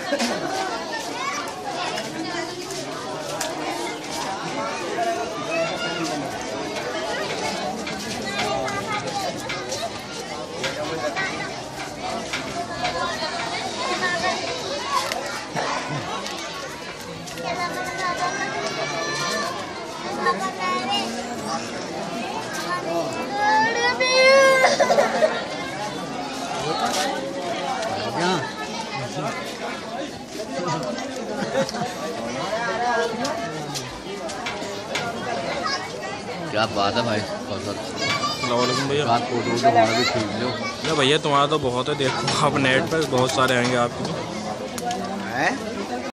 क्या बात है भाई। अस्सलामुअलैकुम भैया। रात फोटो हमारा भी खींच लो। भैया तुम्हारा तो बहुत है, देखो आप नेट पर बहुत सारे आएंगे आपके।